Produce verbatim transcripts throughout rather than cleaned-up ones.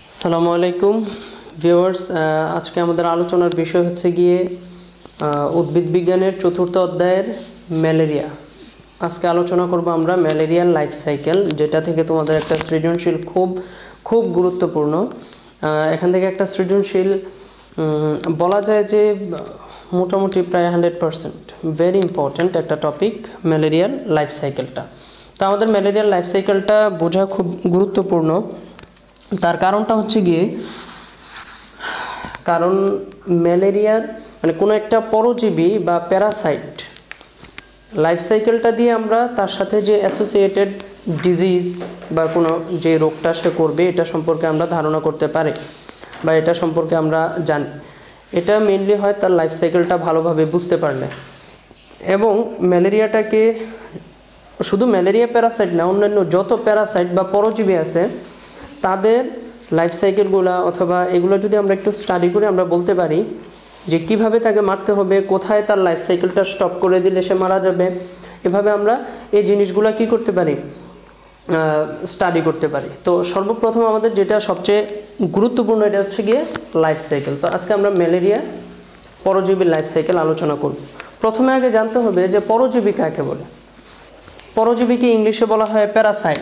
আসসালামু আলাইকুম ভিউয়ার্স, আজকে আমাদের আলোচনার বিষয় হচ্ছে গিয়ে উদ্ভিদ বিজ্ঞানের চতুর্থ অধ্যায়ের ম্যালেরিয়া। আজকে আলোচনা করব আমরা ম্যালেরিয়ার লাইফ সাইকেল, যেটা থেকে তোমাদের একটা সৃজনশীল খুব খুব গুরুত্বপূর্ণ। এখান থেকে একটা সৃজনশীল বলা যায় যে মোটামুটি প্রায় হান্ড্রেড পারসেন্ট ভেরি ইম্পর্ট্যান্ট একটা টপিক ম্যালেরিয়ার লাইফ সাইকেলটা। তো আমাদের ম্যালেরিয়ার লাইফ সাইকেলটা বোঝা খুব গুরুত্বপূর্ণ। তার কারণটা হচ্ছে গিয়ে কারণ ম্যালেরিয়ার মানে কোনো একটা পরজীবী বা প্যারাসাইট লাইফ সাইকেলটা দিয়ে আমরা তার সাথে যে অ্যাসোসিয়েটেড ডিজিজ বা কোনো যে রোগটা সে করবে এটা সম্পর্কে আমরা ধারণা করতে পারি বা এটা সম্পর্কে আমরা জানি। এটা মেইনলি হয় তার লাইফ সাইকেলটা ভালোভাবে বুঝতে পারলে। এবং ম্যালেরিয়াটাকে শুধু ম্যালেরিয়া প্যারাসাইট না, অন্যান্য যত প্যারাসাইট বা পরজীবী আছে তাদের লাইফ সাইকেলগুলো অথবা এগুলো যদি আমরা একটু স্টাডি করে আমরা বলতে পারি যে কিভাবে তাকে মারতে হবে, কোথায় তার লাইফ সাইকেলটা স্টপ করে দিলে সে মারা যাবে, এভাবে আমরা এই জিনিসগুলো কি করতে পারি, স্টাডি করতে পারি। তো সর্বপ্রথম আমাদের যেটা সবচেয়ে গুরুত্বপূর্ণ এটা হচ্ছে গিয়ে লাইফ সাইকেল। তো আজকে আমরা ম্যালেরিয়া পরজীবীর লাইফ সাইকেল আলোচনা করব। প্রথমে আগে জানতে হবে যে পরজীবী কাকে বলে। পরজীবীকে ইংলিশে বলা হয় প্যারাসাইট।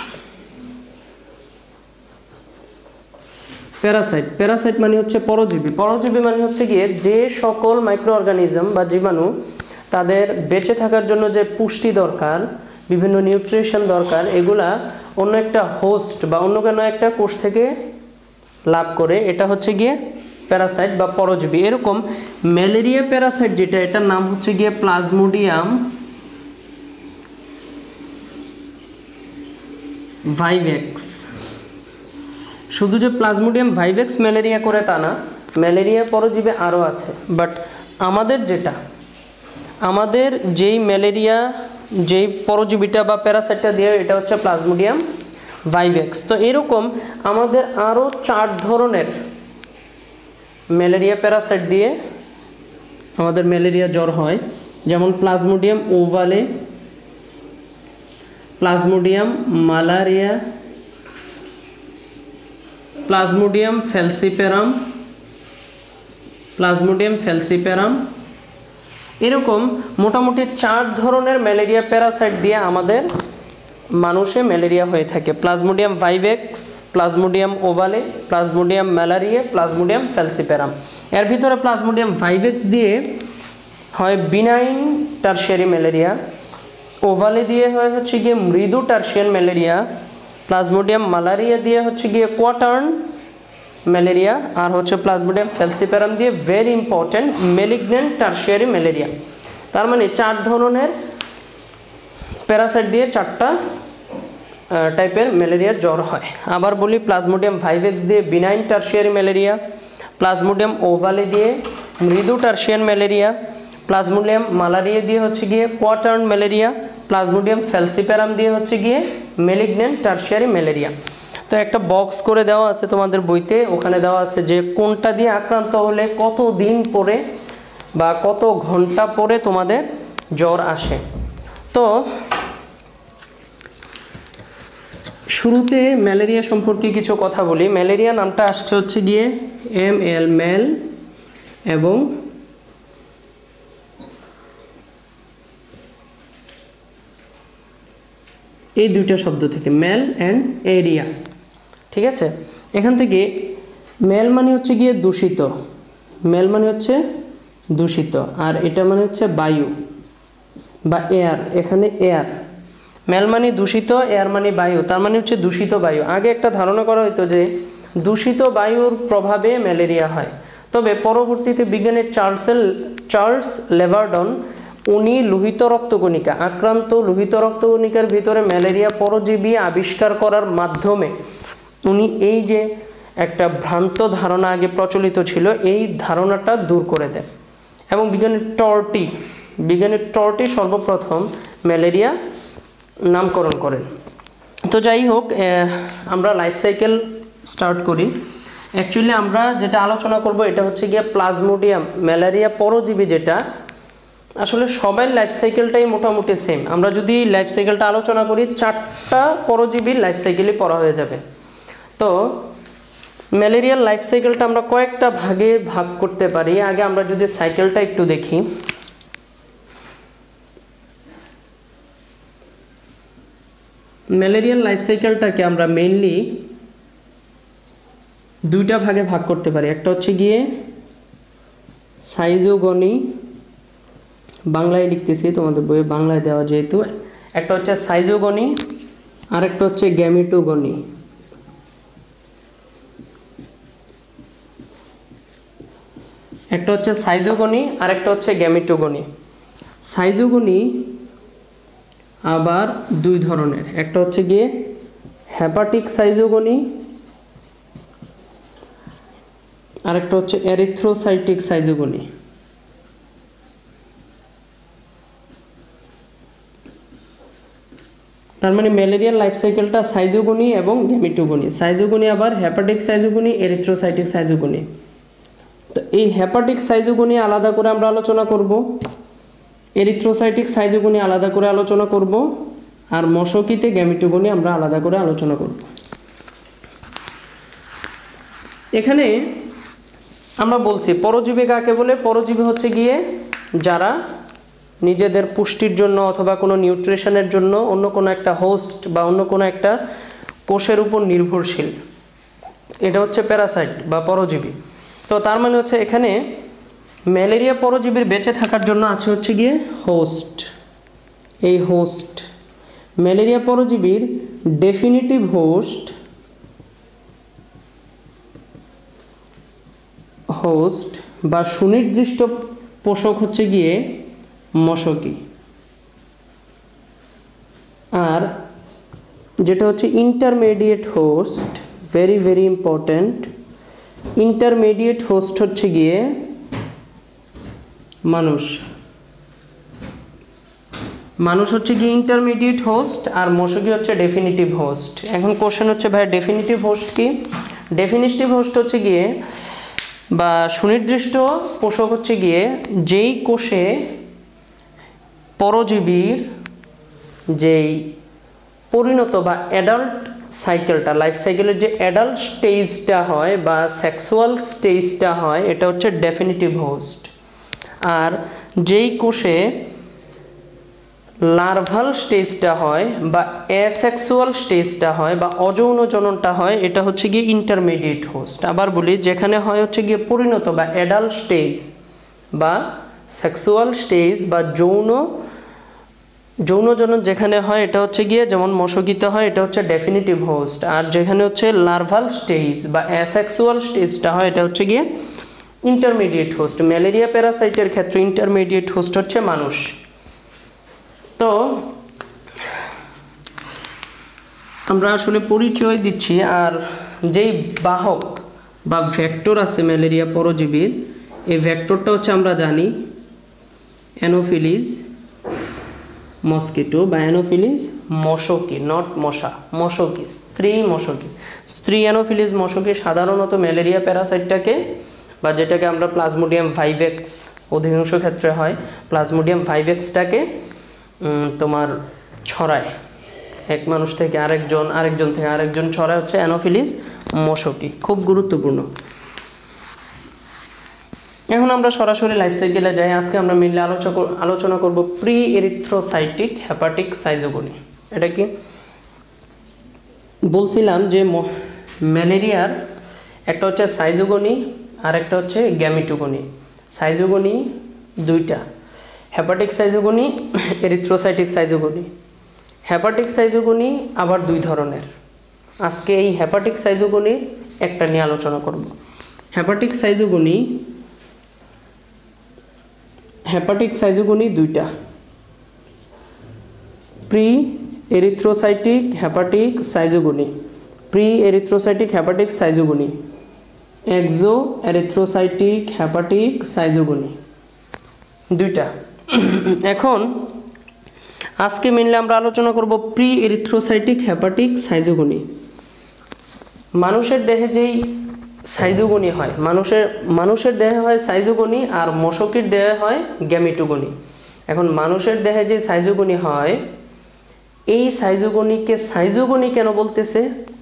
প্যারাসাইট প্যারাসাইট মানে হচ্ছে পরজীবী। পরজীবী মানে হচ্ছে গিয়ে যে সকল মাইক্রো অর্গানিজম বা জীবাণু তাদের বেঁচে থাকার জন্য যে পুষ্টি দরকার, বিভিন্ন নিউট্রিশন দরকার, এগুলা অন্য একটা হোস্ট বা অন্য কোনো একটা কোষ থেকে লাভ করে, এটা হচ্ছে গিয়ে প্যারাসাইট বা পরজীবী। এরকম ম্যালেরিয়া প্যারাসাইট যেটা, এটার নাম হচ্ছে গিয়ে প্লাজমোডিয়াম ভাইভেক্স। শুধু যে প্লাজমোডিয়াম ভাইভেক্স ম্যালেরিয়া করে তা না, ম্যালেরিয়া পরজীবী আরও আছে। বাট আমাদের যেটা আমাদের যেই ম্যালেরিয়া যেই পরজীবীটা বা প্যারাসাইটটা দিয়ে এটা হচ্ছে প্লাজমোডিয়াম ভাইভেক্স। তো এরকম আমাদের আরও চার ধরনের ম্যালেরিয়া প্যারাসাইট দিয়ে আমাদের ম্যালেরিয়া জ্বর হয়, যেমন Plasmodium ovale, Plasmodium malariae, Plasmodium falciparum, Plasmodium falciparum. এরকম মোটামুটি চার ধরনের ম্যালেরিয়া প্যারাসাইট দিয়ে আমাদের মানুষে ম্যালেরিয়া হয়ে থাকে। Plasmodium vivax, Plasmodium ovale, Plasmodium malariae, Plasmodium falciparum. এর ভিতরে প্লাজমোডিয়াম ভাইভেক্স দিয়ে হয় বিনাইন টারশিয়ারি ম্যালেরিয়া, ওভালে দিয়ে হয় হচ্ছে গিয়ে মৃদু টারশিয়ান ম্যালেরিয়া, প্লাজমোডিয়াম মালারিয়া দিয়ে হচ্ছে গিয়ে কোয়াটার্ন ম্যালেরিয়া, আর হচ্ছে প্লাজমোডিয়াম ফ্যালসিপেরাম দিয়ে very important malignant tertiary malaria. তার মানে চার ধরনের প্যারাসাইট দিয়ে চারটা টাইপের ম্যালেরিয়ার জ্বর হয়। আবার বলি, প্লাজমোডিয়াম ভাইভেক্স দিয়ে benign tertiary malaria, Plasmodium ovale দিয়ে মৃদু টারশিয়ান ম্যালেরিয়া, প্লাজমোডিয়াম মালারিয়া দিয়ে হচ্ছে গিয়ে কোয়াটার্ন ম্যালেরিয়া, প্লাজমোডিয়াম ফ্যালসিপেরাম দিয়ে হচ্ছে গিয়ে ম্যালিগন্যান্ট টারশিয়ারি ম্যালেরিয়া। তো একটা বক্স করে দেওয়া আছে তোমাদের বইতে, ওখানে দেওয়া আছে যে কোনটা দিয়ে আক্রান্ত হলে কত দিন পরে বা কত ঘন্টা পরে তোমাদের জ্বর আসে। তো শুরুতে ম্যালেরিয়া সম্পর্কে কিছু কথা বলি। ম্যালেরিয়া নামটা আসছে হচ্ছে গিয়ে এম এল মেল এবং এই দুইটা শব্দ থেকে, মেল অ্যান্ড এরিয়া। ঠিক আছে, এখান থেকে মেল মানে হচ্ছে গিয়ে দূষিত, মেল মানে হচ্ছে দূষিত, আর এটা মানে হচ্ছে বায়ু বা এয়ার। এখানে এয়ার, মেল মানে দূষিত, এয়ার মানে বায়ু, তার মানে হচ্ছে দূষিত বায়ু। আগে একটা ধারণা করা হতো যে দূষিত বায়ুর প্রভাবে ম্যালেরিয়া হয়, তবে পরবর্তীতে বিজ্ঞানের চার্লসেল চার্লস লেভারডন উনি লোহিত রক্তকণিকা, আক্রান্ত লোহিত রক্তকণিকার ভিতরে ম্যালেরিয়া পরজীবী আবিষ্কার করার মাধ্যমে উনি এই যে একটা ভ্রান্ত ধারণা আগে প্রচলিত ছিল, এই ধারণাটা দূর করে দেন এবং বিজ্ঞানের টর্টি বিজ্ঞানের টর্টি সর্বপ্রথম ম্যালেরিয়া নামকরণ করেন। তো যাই হোক, আমরা লাইফ সাইকেল স্টার্ট করি। অ্যাকচুয়ালি আমরা যেটা আলোচনা করব এটা হচ্ছে গিয়ে প্লাজমোডিয়াম ম্যালেরিয়া পরজীবী, যেটা আসলে সবাই লাইফ সাইকেলটাই মোটামুটি সেম। আমরা যদি লাইফ সাইকেলটা আলোচনা করি, চারটা পরজীবীর লাইফ সাইকেলই পড়া হয়ে যাবে। তো ম্যালেরিয়ার লাইফ সাইকেলটা আমরা কয়েকটা ভাগে ভাগ করতে পারি। আগে আমরা যদি সাইকেলটা একটু দেখি, ম্যালেরিয়ার লাইফ সাইকেলটাকে আমরা মেইনলি দুইটা ভাগে ভাগ করতে পারি। একটা হচ্ছে গিয়ে সাইজোগনি, বাংলায় লিখতেছি, তোমাদের বইয়ে বাংলায় দেওয়া যেহেতু। একটা হচ্ছে সাইজোগনি আর একটা হচ্ছে গ্যামিটোগনি। একটা হচ্ছে সাইজোগনি আর একটা হচ্ছে গ্যামিটোগনি। সাইজোগনি আবার দুই ধরনের, একটা হচ্ছে গিয়ে হেপাটিক সাইজোগনি আর একটা হচ্ছে এরিথ্রোসাইটিক সাইজোগনি। তার মানে ম্যালেরিয়ার লাইফ সাইকেলটা সাইজোগনি এবং গ্যামিটোগনি। সাইজোগনি আবার হেপাটিক সাইজোগনি, এরিথ্রোসাইটিক সাইজোগনি। তো এই হেপাটিক সাইজোগনি আলাদা করে আমরা আলোচনা করব, এরিথ্রোসাইটিক সাইজোগনি আলাদা করে আলোচনা করব, আর মশকিতে গ্যামিটোগনি আমরা আলাদা করে আলোচনা করব। এখানে আমরা বলছি পরজীবী কাকে বলে। পরজীবী হচ্ছে গিয়ে যারা নিজেদের পুষ্টির জন্য অথবা কোনো নিউট্রিশনের জন্য অন্য কোনো একটা হোস্ট বা অন্য কোনো একটা কোষের উপর নির্ভরশীল, এটা হচ্ছে প্যারাসাইট বা পরজীবী। তো তার মানে হচ্ছে এখানে ম্যালেরিয়া পরজীবীর বেঁচে থাকার জন্য আছে হচ্ছে গিয়ে হোস্ট। এই হোস্ট ম্যালেরিয়া পরজীবীর ডেফিনিটিভ হোস্ট হোস্ট বা সুনির্দিষ্ট পোষক হচ্ছে গিয়ে মশকি। আর যেটা হচ্ছে intermediate host, very very important, intermediate host হচ্ছে গিয়ে মানুষ। মানুষ হচ্ছে গিয়ে ইন্টারমিডিয়েট হোস্ট আর মশকি হচ্ছে ডেফিনিটিভ হোস্ট। এখন কোশ্চেন হচ্ছে ভাই ডেফিনিটিভ হোস্ট কি? ডেফিনিটিভ হোস্ট হচ্ছে গিয়ে বা সুনির্দিষ্ট পোষক হচ্ছে গিয়ে যেই কোষে পরজীবীর যেই পরিণত বা অ্যাডাল্ট সাইকেলটা, লাইফ সাইকেলের যে অ্যাডাল্ট স্টেজটা হয় বা সেক্সুয়াল স্টেজটা হয়, এটা হচ্ছে ডেফিনিটিভ হোস্ট। আর যেই কোষে লার্ভাল স্টেজটা হয় বা অ্যাসেক্সুয়াল স্টেজটা হয় বা অযৌন জননটা হয়, এটা হচ্ছে গিয়ে ইন্টারমিডিয়েট হোস্ট। আবার বলি, যেখানে হয় হচ্ছে গিয়ে পরিণত বা অ্যাডাল্ট স্টেজ বা সেক্সুয়াল স্টেজ বা যৌন যৌন জনন যেখানে হয়, এটা হচ্ছে গিয়ে যেমন মশকিতে হয়, এটা হচ্ছে ডেফিনিটিভ হোস্ট। আর যেখানে হচ্ছে লার্ভাল স্টেজ বা অ্যাসেক্সুয়াল স্টেজটা হয়, এটা হচ্ছে গিয়ে ইন্টারমিডিয়েট হোস্ট। ম্যালেরিয়া প্যারাসাইটের ক্ষেত্রে ইন্টারমিডিয়েট হোস্ট হচ্ছে মানুষ। তো আমরা আসলে পরিচয় দিচ্ছি। আর যেই বাহক বা ভেক্টর আছে ম্যালেরিয়া পরজীবীর, এই ভেক্টরটা হচ্ছে আমরা জানি অ্যানোফিলিস মস্কিটো বা অ্যানোফিলিস মশকি, নট মশা, মশকি, স্ত্রী মশকি। স্ত্রী অ্যানোফিলিস মশকি সাধারণত ম্যালেরিয়া প্যারাসাইটটাকে বা যেটাকে আমরা প্লাজমোডিয়াম ভাইভেক্স, অধিকাংশ ক্ষেত্রে হয় প্লাজমোডিয়াম ভাইভেক্সটাকে তোমার ছড়ায়, এক মানুষ থেকে আরেকজন, আরেকজন থেকে আরেকজন ছড়ায় হচ্ছে অ্যানোফিলিস মশকি। খুব গুরুত্বপূর্ণ। এখন আমরা সরাসরি লাইফ সাইকেলে যাই। আজকে আমরা মিললে আলোচনা আলোচনা করব প্রি এরিথ্রোসাইটিক হেপাটিক সাইজোগনি। এটা কি বলছিলাম যে ম্যালেরিয়ার একটা হচ্ছে সাইজোগনি আর একটা হচ্ছে গ্যামিটোগনি। সাইজোগনি দুইটা, hepatic schizogony, erythrocytic schizogony. Hepatic schizogony আবার দুই ধরনের। আজকে এই হেপাটিক সাইজোগনি একটা নিয়ে আলোচনা করব। হেপাটিক সাইজোগনি হেপাটিক সাইজোগনি দুইটা, pre erythrocytic hepatic schizogony, pre erythrocytic hepatic schizogony, exo erythrocytic hepatic schizogony, দুইটা। এখন আজকে মেনলি আমরা আলোচনা করব প্রি এরিথ্রোসাইটিক হেপাটিক সাইজোগনি। মানুষের দেহে যেই সাইজোগনি হয়, মানুষের মানুষের দেহে হয় সাইজোগনি আর মশকির দেহে হয় গ্যামিটোগনি। এখন মানুষের দেহে যে সাইজোগনি হয়, এই সাইজোগনিকে সাইজোগনি কেন বলতেছে?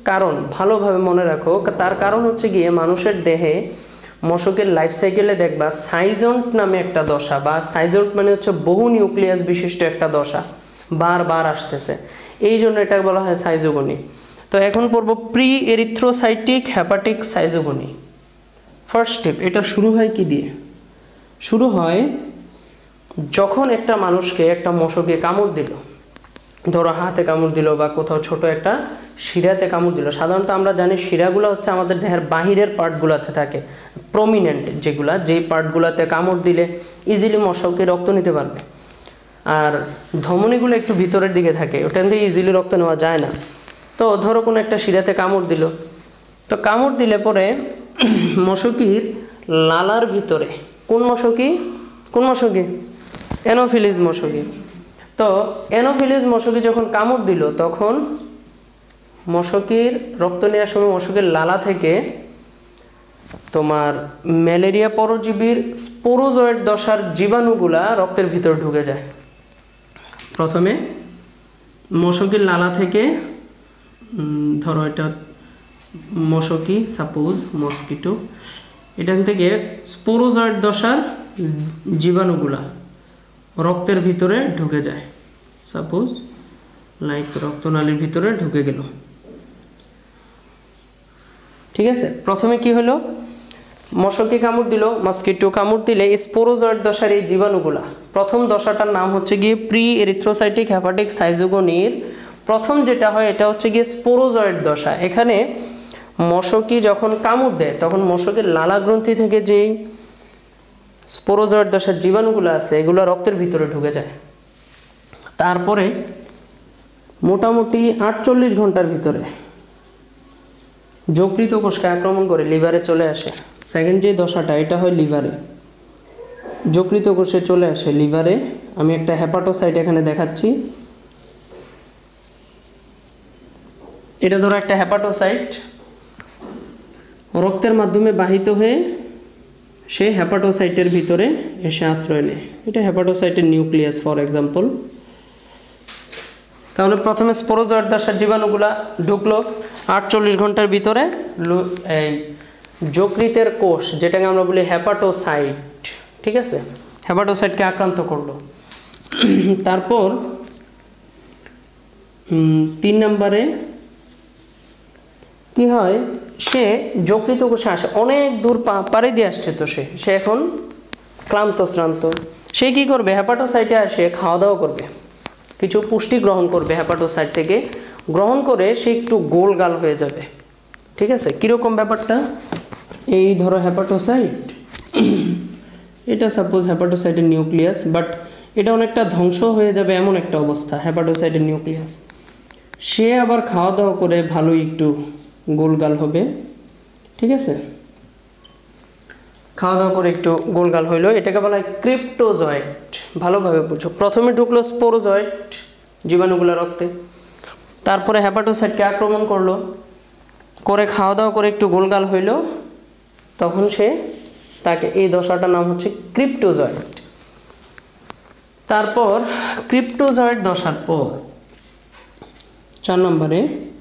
কারণ ভালোভাবে মনে রাখো, তার কারণ হচ্ছে গিয়ে মানুষের দেহে মশকের লাইফ সাইকেলে দেখবা সাইজন্ট নামে একটা দশা, বা সাইজন্ট মানে হচ্ছে বহু নিউক্লিয়াস বিশিষ্ট একটা দশা বারবার আসতেছে, এই জন্য এটা বলা হয় সাইজোগনি। তো এখন পড়ব pre erythrocytic hepatic schizogony. First step, এটা শুরু হয় কি দিয়ে? শুরু হয় যখন একটা মানুষকে একটা মশকে কামড় দিল, ধরো হাতে কামড় দিল বা কোথাও ছোট একটা শিরাতে কামড় দিল। সাধারণত আমরা জানি শিরাগুলো হচ্ছে আমাদের দেহের বাহিরের পার্টগুলোতে থাকে, প্রমিনেন্ট যেগুলা, যেই পার্টগুলোতে কামড় দিলে ইজিলি মশকে রক্ত নিতে পারবে। আর ধমনীগুলো একটু ভিতরের দিকে থাকে, ওখান থেকে ইজিলি রক্ত নেওয়া যায় না। তো ধরো কোনো একটা শিরাতে কামড় দিল, তো কামড় দিলে পরে মশকির লালার ভিতরে, কোন মশকি কোন মশকি এনোফিলিস মশকি। তো এনোফিলিস মশকি যখন কামড় দিল, তখন মশকির রক্ত নেওয়ার সময় মশকের লালা থেকে তোমার ম্যালেরিয়া পরজীবীর স্পোরোজয়েড দশার জীবাণুগুলা রক্তের ভিতর ঢুকে যায়। প্রথমে মশকের লালা থেকে, ধরো এটা মশকি, সাপোজ মস্কিটো, এখান থেকে স্পোরোজয়েড দশার জীবাণুগুলা রক্তের ভিতরে ঢুকে যায়। সাপোজ লাইক রক্তনালীর ভিতরে ঢুকে গেল, ঠিক আছে। প্রথমে কি হলো, মশকে কামড় দিল, মস্কিটো কামড় দিলে স্পোরোজয়েড দশার এই জীবাণুগুলা, প্রথম দশাটার নাম হচ্ছে গিয়ে প্রি এরিথ্রোসাইটিক হ্যাপাটিক সাইজোগনির প্রথম যেটা হয় এটা হচ্ছে গিয়ে স্পোরোজয়েড দশা। এখানে মশকি যখন কামড় দেয় তখন মশকের লালা গ্রন্থি থেকে যেই স্পোরোজয়েড দশার জীবাণুগুলো আছে এগুলো রক্তের ভিতরে ঢুকে যায়। তারপরে মোটামুটি আটচল্লিশ ঘন্টার ভিতরে যকৃত কোষকে আক্রমণ করে লিভারে চলে আসে। সেকেন্ড যে দশাটা এটা হয় লিভারে, যকৃত কোষে চলে আসে লিভারে। আমি একটা হেপাটোসাইট এখানে দেখাচ্ছি, এটা ধরো একটা হেপাটোসাইট, রক্তের মাধ্যমে বাহিত হয়ে সে হেপাটোসাইটের ভিতরে এসে আশ্রয় নেয়। এটা হেপাটোসাইটের নিউক্লিয়াস ফর এক্সাম্পল। তাহলে প্রথমে স্পোরোজয়েড দশার জীবাণুগুলা ঢুকলো, আটচল্লিশ ঘন্টার ভিতরে এই যকৃতের কোষ যেটাকে আমরা বলি হেপাটোসাইট, ঠিক আছে, হেপাটোসাইটকে আক্রান্ত করলো। তারপর তিন নম্বরে কি হয়, সে যকৃত কোষে আসে, অনেক দূর পাড়ি দিয়ে আসছে, তো সে সে এখন ক্লান্ত শ্রান্ত। সে কি করবে, হেপাটোসাইটে আসে খাওয়া দাওয়া করবে, কিছু পুষ্টি গ্রহণ করবে হেপাটোসাইট থেকে, গ্রহণ করে সে একটু গোলগাল হয়ে যাবে, ঠিক আছে। কীরকম ব্যাপারটা, এই ধরো হেপাটোসাইট, এটা সাপোজ হেপাটোসাইটের নিউক্লিয়াস, বাট এটা অনেকটা ধ্বংস হয়ে যাবে এমন একটা অবস্থা হেপাটোসাইটের নিউক্লিয়াস। সে আবার খাওয়া দাওয়া করে ভালোই একটু গোলগাল হবে, ঠিক আছে, খাওয়া দাওয়া করে একটু গোলগাল হইলো, এটাকে বলা হয় ক্রিপ্টোজয়েড। ভালোভাবে বুঝো, প্রথমে ঢুকলো স্পোরোজয়েড জীবাণুগুলো রক্তে, তারপরে হেপাটোসাইটকে আক্রমণ করলো, করে খাওয়া দাওয়া করে একটু গোলগাল হইলো, তখন সে তাকে, এই দশাটার নাম হচ্ছে ক্রিপ্টোজয়েড। তারপর ক্রিপ্টোজয়েড দশার পর চার নম্বরে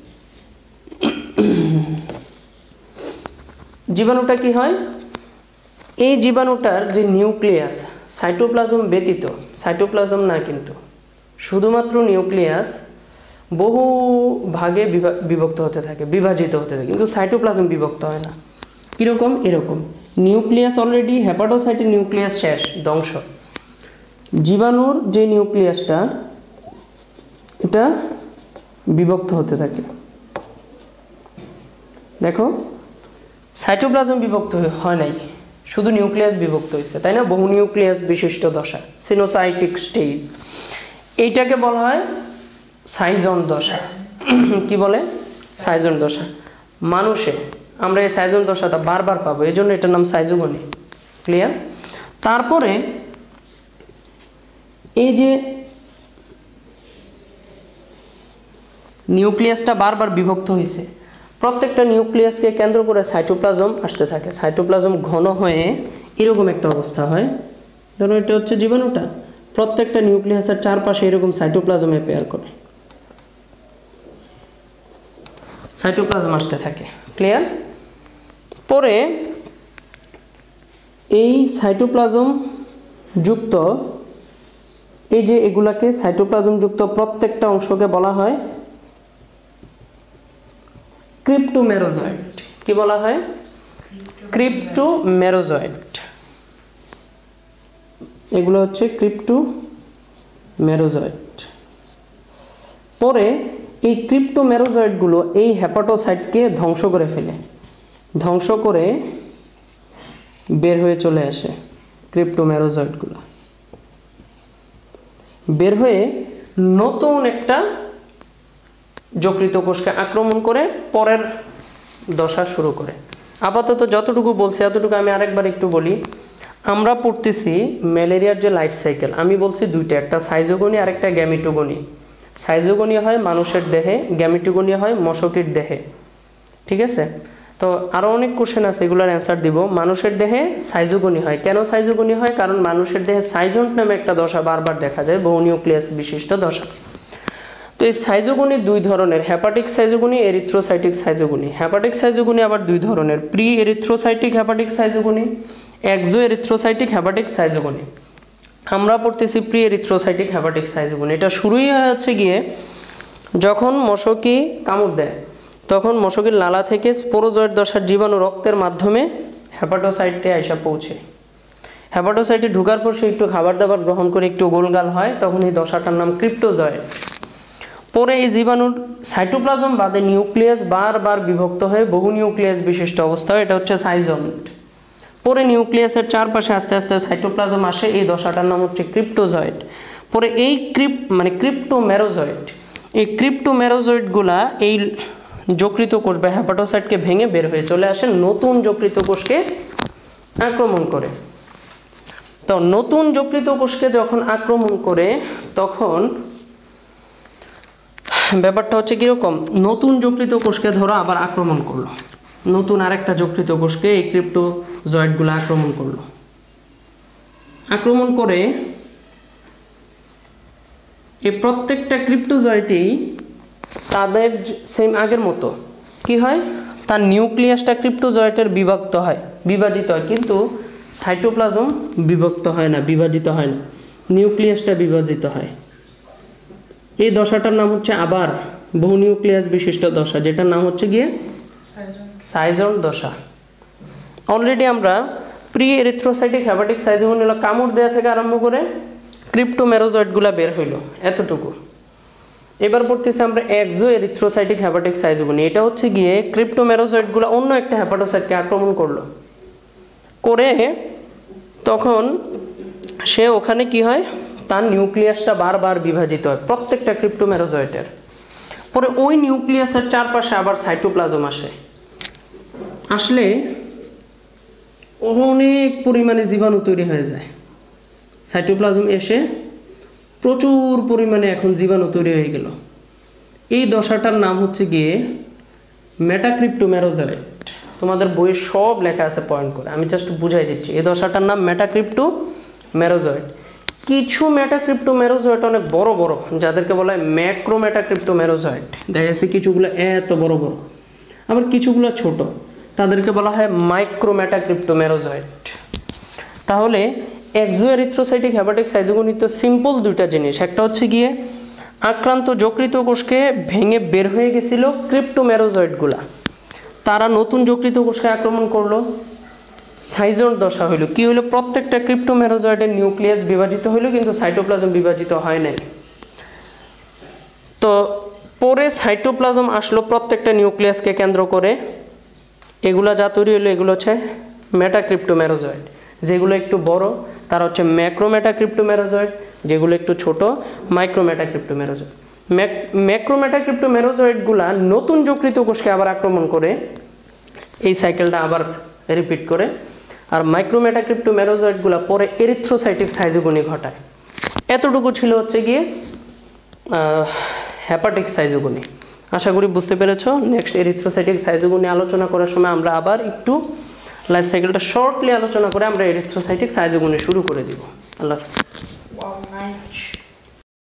জীবাণুটা কি হয়, এই জীবাণুটার যে নিউক্লিয়াস, সাইটোপ্লাজম ব্যতীত, সাইটোপ্লাজম না কিন্তু শুধুমাত্র নিউক্লিয়াস বহু ভাগে বিভক্ত হতে থাকে, বিভাজিত হতে থাকে, কিন্তু সাইটোপ্লাজম বিভক্ত হয় না। কীরকম, এরকম নিউক্লিয়াস অলরেডি, হেপাটোসাইটের নিউক্লিয়াস শেষ, ধ্বংস, জীবাণুর যে নিউক্লিয়াসটা এটা বিভক্ত হতে থাকে। দেখো সাইটোপ্লাজম বিভক্ত হয় নাই, শুধু নিউক্লিয়াস বিভক্ত হয়েছে, তাই না, বহু নিউক্লিয়াস বিশিষ্ট দশা, সিনোসাইটিক স্টেজ। এইটাকে বলা হয় সাইজন দশা। কি বলে, সাইজন দশা। মানুষে আমরা এই সাইজন দশাটা বারবার পাবো, এই জন্য এটার নাম সাইজোগনি। ক্লিয়ার। তারপরে এই যে নিউক্লিয়াসটা বারবার বিভক্ত হয়েছে, প্রত্যেকটা নিউক্লিয়াসকে কেন্দ্র করে সাইটোপ্লাজম আসতে থাকে, সাইটোপ্লাজম ঘন হয়ে এরকম একটা অবস্থা হয়। ধরো এটা হচ্ছে জীবাণুটা, প্রত্যেকটা নিউক্লিয়াসের চারপাশে এরকম সাইটোপ্লাজম অ্যাপিয়ার করে। সাইটোপ্লাজম আসতে থাকে। ক্লিয়ার? পরে এই সাইটোপ্লাজম যুক্ত এই যে এগুলাকে সাইটোপ্লাজম যুক্ত প্রত্যেকটা অংশকে বলা হয় ক্রিপ্টোমেরোজয়েড। কি বলা হয়? ক্রিপ্টোমেরোজয়েড। এগুলো হচ্ছে ক্রিপ্টোমেরোজয়েড। পরে এই ক্রিপ্টোমেরোজয়েডগুলো এই হেপাটোসাইটকে ধ্বংস করে ফেলে, ধ্বংস করে বের হয়ে চলে আসে। ক্রিপ্টোমেরোজয়েডগুলো বের হয়ে নতুন একটা যকৃত কোষকে আক্রমণ করে পরের দশা শুরু করে। আপাতত যতটুকু বলছি এতটুকু আমি আরেকবার একটু বলি। আমরা পড়তেছি ম্যালেরিয়ার যে লাইফ সাইকেল, আমি বলছি দুইটা, একটা সাইজোগনি আর একটা গ্যামিটোগনি। সাইজোগনি হয় মানুষের দেহে, গ্যামিটোগনি হয় মশকির দেহে। ঠিক আছে? তো আরও অনেক কোশ্চেন আছে, এগুলোর অ্যান্সার দিব। মানুষের দেহে সাইজোগনি হয়। কেন সাইজোগনি হয়? কারণ মানুষের দেহে সাইজন্ট নামে একটা দশা বারবার দেখা যায়, বহু নিউক্লিয়াস বিশিষ্ট দশা। তো এই সাইজোগনি দুই ধরনের, hepatic schizogony, erythrocytic schizogony. Hepatic schizogony আবার দুই ধরনের, pre erythrocytic hepatic schizogony, exo erythrocytic hepatic schizogony. আমরা পড়তেছি প্রি এরিথ্রোসাইটিক হেপাটিক সাইজোগনি। এটা শুরুই হয় হচ্ছে গিয়ে যখন মশকি কামড় দেয়, তখন মশকির লালা থেকে স্পোরোজয়েড দশার জীবাণু রক্তের মাধ্যমে হেপাটোসাইটে আইসা পৌঁছে। হেপাটোসাইটে ঢুকার পর সে একটু খাবার দাবার গ্রহণ করে একটু গোলগাল হয়, তখন এই দশাটার নাম ক্রিপ্টোজয়েড। পরে এই জীবাণুর সাইটোপ্লাজম বাদে নিউক্লিয়াস বারবার বিভক্ত হয়ে বহু নিউক্লিয়াস বিশিষ্ট অবস্থা হয়, এটা হচ্ছে সাইজন্ট। পরে নিউক্লিয়াসের চারপাশে আস্তে আস্তে সাইটোপ্লাজম আসে, এই দশাটার নাম হচ্ছে ক্রিপ্টোজয়েড। পরে এই ক্রিপ মানে ক্রিপ্টোমেরোজয়েড, এই ক্রিপ্টোমেরোজয়েডগুলা এই যকৃত কোষ বা হেপাটোসাইটকে ভেঙে বের হয়ে চলে আসে, নতুন যকৃত কোষকে আক্রমণ করে। তো নতুন যকৃত কোষকে যখন আক্রমণ করে তখন ব্যাপারটা হচ্ছে কিরকম, নতুন যকৃত কোষকে ধরো আবার আক্রমণ করলো, নতুন আরেকটা যকৃত কোষকে এই ক্রিপ্টোজয়েডগুলো আক্রমণ করলো। আক্রমণ করে এই প্রত্যেকটা ক্রিপ্টোজয়েডই তাদের সেম আগের মতো কি হয়, তার নিউক্লিয়াসটা ক্রিপ্টোজয়েডের বিভক্ত হয়, বিভাজিত হয়, কিন্তু সাইটোপ্লাজম বিভক্ত হয় না, বিভাজিত হয় না, নিউক্লিয়াসটা বিভাজিত হয়। এই দশাটার নাম হচ্ছে আবার বহু নিউক্লিয়াস বিশিষ্ট দশা, যেটার নাম হচ্ছে গিয়ে সাইজন্ট দশা। অলরেডি আমরা প্রি এরিথ্রোসাইটিক হেপাটিক সাইজোগনি হলো কামড় দেওয়া থেকে আরম্ভ করে ক্রিপ্টোমেরোজয়েডগুলো বের হইল এতটুকু। এবার পড়তেছি আমরা এক্সো এরিথ্রোসাইটিক হেপাটিক সাইজোগনি। এটা হচ্ছে গিয়ে ক্রিপ্টোমেরোজয়েডগুলো অন্য একটা হেপাটোসাইটকে আক্রমণ করলো, করে তখন সে ওখানে কি হয়, তার নিউক্লিয়াসটা বারবার বিভাজিত হয় প্রত্যেকটা ক্রিপ্টোমেরোজয়েডের। পরে ওই নিউক্লিয়াসের চারপাশে আবার সাইটোপ্লাজম আসে, আসলে অনেক পরিমাণে জীবাণু তৈরি হয়ে যায়। সাইটোপ্লাজম এসে প্রচুর পরিমাণে এখন জীবাণু তৈরি হয়ে গেল। এই দশাটার নাম হচ্ছে গিয়ে মেটাক্রিপ্টোমেরোজয়েড। তোমাদের বইয়ে সব লেখা আছে পয়েন্ট করে, আমি জাস্ট বুঝাই দিচ্ছি। এই দশাটার নাম মেটাক্রিপ্টোমেরোজয়েড। কিছু মেটাক্রিপ্টোমেরোজয়েড অনেক বড় বড়, যাদেরকে বলা হয় ম্যাক্রো মেটাক্রিপ্টোমেরোজয়েড, দেখা যাচ্ছে কিছুগুলো এত বড় বড়, আবার কিছুগুলো ছোট, তাদেরকে বলা হয় মাইক্রো মেটাক্রিপ্টোমেরোজয়েড। তাহলে এক্সো এরিথ্রোসাইটিক হেপাটিক সাইজোগনি তো সিম্পল দুইটা জিনিস, একটা হচ্ছে গিয়ে আক্রান্ত যকৃত কোষকে ভেঙে বের হয়ে গেছিল ক্রিপ্টোমেরোজয়েডগুলা, তারা নতুন যকৃত কোষকে আক্রমণ করলো, সাইজন্ট দশা হইল। কি হইলো, প্রত্যেকটা ক্রিপ্টোমেরোজয়েডের নিউক্লিয়াস বিভাজিত হইলো, কিন্তু সাইটোপ্লাজম বিভাজিত হয় নাই। তো পরে সাইটোপ্লাজম আসলো প্রত্যেকটা নিউক্লিয়াসকে কেন্দ্র করে, এগুলা যা তৈরি হইলো এগুলো হচ্ছে মেটাক্রিপ্টোমেরোজয়েড। যেগুলো একটু বড় তারা হচ্ছে ম্যাক্রো মেটাক্রিপ্টোমেরোজয়েড, যেগুলো একটু ছোট মাইক্রো মেটাক্রিপ্টোমেরোজয়েড। ম্যাক্রো মেটাক্রিপ্টোমেরোজয়েডগুলা নতুন যকৃত কোষকে আবার আক্রমণ করে, এই সাইকেলটা আবার রিপিট করে। আর মাইক্রো মেটাক্রিপ্টোমেরোজয়েডগুলা পরে এরিথ্রোসাইটিক সাইজোগনি ঘটায়। এতটুকু ছিল হচ্ছে গিয়ে হেপাটিক সাইজোগনি। আশা করি বুঝতে পেরেছো। নেক্সট এরিথ্রোসাইটিক সাইজোগনি আলোচনা করার সময় আমরা আবার একটু লাইফ সাইকেলটা শর্টলি আলোচনা করে আমরা এরিথ্রোসাইটিক সাইজোগনি শুরু করে দিব। আল্লাহ।